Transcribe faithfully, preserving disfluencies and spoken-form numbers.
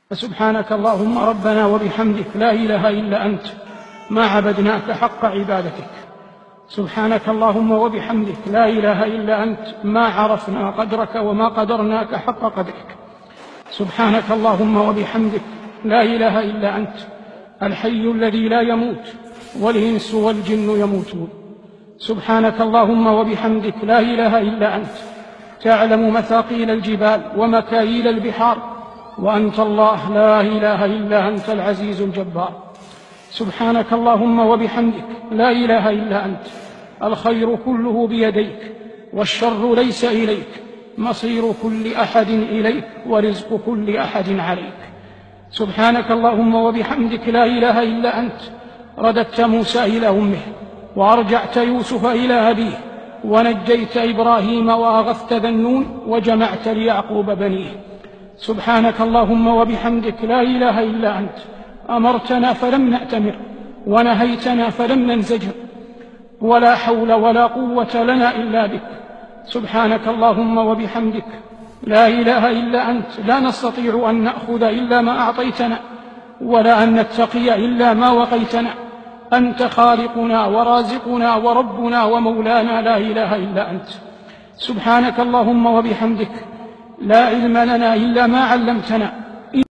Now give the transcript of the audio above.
فسبحانك اللهم ربنا وبحمدك لا إله إلا أنت ما عبدناك حق عبادتك. سبحانك اللهم وبحمدك لا إله إلا أنت ما عرفنا قدرك وما قدرناك حق قدرك. سبحانك اللهم وبحمدك لا إله إلا أنت الحي الذي لا يموت والإنس والجن يموتون. سبحانك اللهم وبحمدك لا إله إلا أنت تعلم مثاقيل الجبال ومكاييل البحار، وأنت الله لا إله إلا أنت العزيز الجبار. سبحانك اللهم وبحمدك لا إله إلا أنت الخير كله بيديك والشر ليس إليك، مصير كل أحد إليك ورزق كل أحد عليك. سبحانك اللهم وبحمدك لا إله إلا أنت رددت موسى إلى أمه وأرجعت يوسف إلى أبيه ونجيت إبراهيم وأغثت ذا النون وجمعت ليعقوب بنيه. سبحانك اللهم وبحمدك لا إله إلا أنت أمرتنا فلم نأتمر ونهيتنا فلم ننزجر، ولا حول ولا قوة لنا إلا بك. سبحانك اللهم وبحمدك لا إله إلا أنت لا نستطيع أن نأخذ إلا ما أعطيتنا ولا أن نتقي إلا ما وقيتنا. أنت خالقنا ورازقنا وربنا ومولانا لا إله إلا أنت. سبحانك اللهم وبحمدك لا علم لنا إلا ما علمتنا